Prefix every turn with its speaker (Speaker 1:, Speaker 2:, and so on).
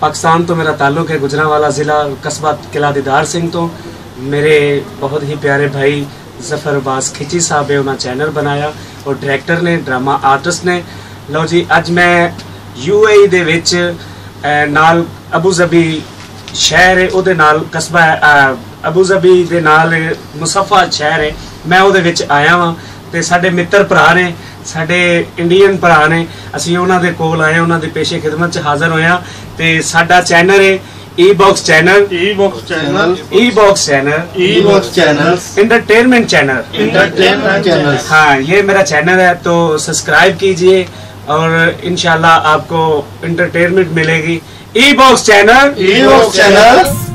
Speaker 1: पाकिस्तान तो मेरा ताल्लुक है गुजरांवाला ज़िला कस्बा किला दीदार सिंह तो। मेरे बहुत ही प्यारे भाई जफर अब्बास खिची साहब है उन्होंने चैनल बनाया और डायरेक्टर ने ड्रामा आर्टिस्ट ने। लो जी अज मैं UAE दे विच नाल अबू ज़बी शहर है उहदे नाल कस्बा अबू ज़बी दे नाल मुसफ़ा शहर है मैं उहदे विच आया वां ते साडे मित्र भरा ने साडे इंडियन भरा ने असीं उन्हां दे कोल आए उन्हां दी पेशे खिदमत च हाज़र होया ते साडा चैनल है ई-बॉक्स चैनल एंटरटेनमेंट चैनल। हाँ ये मेरा चैनल है तो सब्सक्राइब कीजिए और इंशाल्लाह आपको एंटरटेनमेंट मिलेगी। ई-बॉक्स चैनल